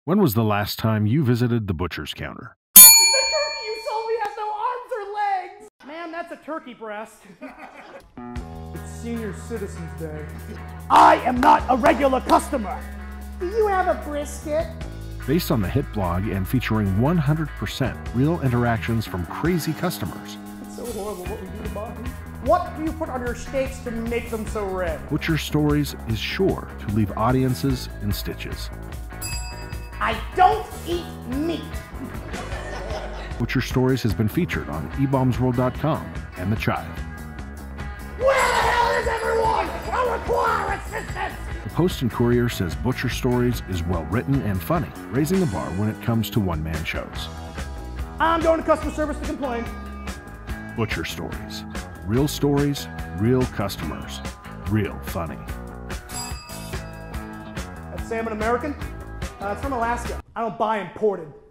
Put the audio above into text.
When was the last time you visited the butcher's counter? The turkey you sold me has no arms or legs! Ma'am, that's a turkey breast. It's Senior Citizens Day. I am not a regular customer! Do you have a brisket? Based on the hit blog and featuring 100% real interactions from crazy customers. It's so horrible what we do to mine. What do you put on your steaks to make them so red? Butcher Stories is sure to leave audiences in stitches. I don't eat meat! Butcher Stories has been featured on eBombsWorld.com and The Chive. Where the hell is everyone? I require assistance! The Post and Courier says Butcher Stories is well written and funny, raising the bar when it comes to one-man shows. I'm going to customer service to complain. Butcher Stories. Real customers, real funny. That salmon American? It's from Alaska. I don't buy imported.